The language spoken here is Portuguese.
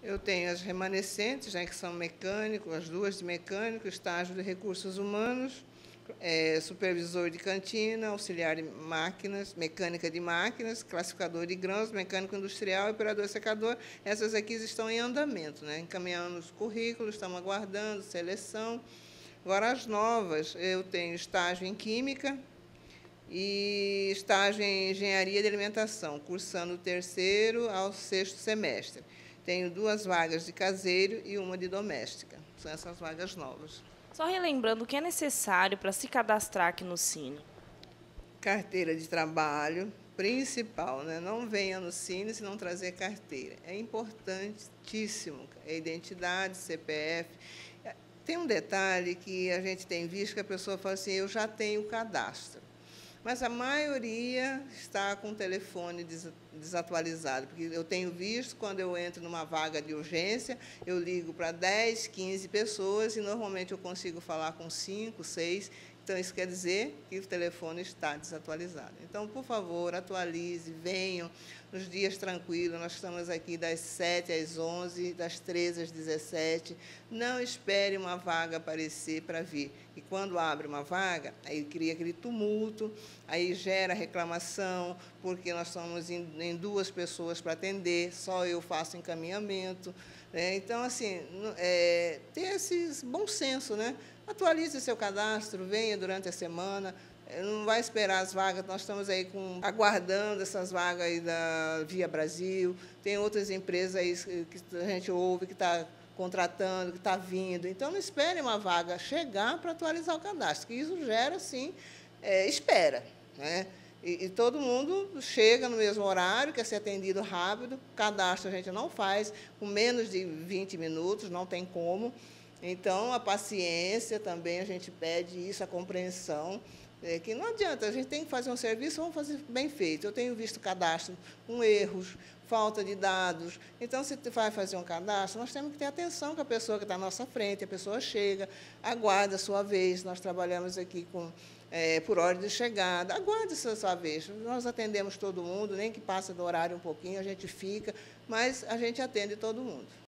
Eu tenho as remanescentes, né, que são mecânico, as duas de mecânico, estágio de recursos humanos, supervisor de cantina, auxiliar de máquinas, mecânica de máquinas, classificador de grãos, mecânico industrial e operador secador. Essas aqui estão em andamento, né? Encaminhando os currículos, estamos aguardando seleção. Agora, as novas, eu tenho estágio em química e estágio em engenharia de alimentação, cursando o 3º ao 6º semestre. Tenho 2 vagas de caseiro e uma de doméstica. São essas vagas novas. Só relembrando o que é necessário para se cadastrar aqui no Cine. Carteira de trabalho, principal, né? Não venha no Cine se não trazer carteira. É importantíssimo. É identidade, CPF. Tem um detalhe que a gente tem visto que a pessoa fala assim, eu já tenho cadastro. Mas a maioria está com o telefone desatualizado, porque eu tenho visto, quando eu entro numa vaga de urgência, eu ligo para 10, 15 pessoas e normalmente eu consigo falar com 5, 6. Então, isso quer dizer que o telefone está desatualizado. Então, por favor, atualize, venham nos dias tranquilos. Nós estamos aqui das 7 às 11, das 13 às 17. Não espere uma vaga aparecer para vir. E quando abre uma vaga, aí cria aquele tumulto, aí gera reclamação, porque nós estamos em 2 pessoas para atender, só eu faço encaminhamento. Então, assim, ter esse bom senso, né? Atualize seu cadastro, venha durante a semana, não vai esperar as vagas, nós estamos aí aguardando essas vagas aí da Via Brasil, tem outras empresas aí que a gente ouve que está contratando, que está vindo. Então, não espere uma vaga chegar para atualizar o cadastro, que isso gera, sim, espera, né? E todo mundo chega no mesmo horário, quer ser atendido rápido, cadastro a gente não faz com menos de 20 minutos, não tem como. Então, a paciência também, a gente pede isso, a compreensão, que não adianta, a gente tem que fazer um serviço, vamos fazer bem feito. Eu tenho visto cadastro com erros, falta de dados. Então, se vai fazer um cadastro, nós temos que ter atenção com a pessoa que está à nossa frente, a pessoa chega, aguarda a sua vez. Nós trabalhamos aqui por ordem de chegada, aguarde a sua vez. Nós atendemos todo mundo, nem que passe do horário um pouquinho, a gente fica, mas a gente atende todo mundo.